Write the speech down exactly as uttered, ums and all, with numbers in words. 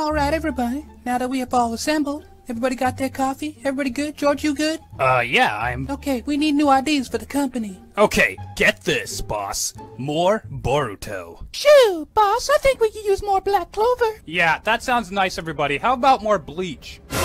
Alright, everybody. Now that we have all assembled, everybody got their coffee? Everybody good? George, you good? Uh, yeah, I'm... Okay, we need new ideas for the company. Okay, get this, boss. More Boruto. Shoo, boss, I think we could use more black clover. Yeah, that sounds nice, everybody. How about more bleach?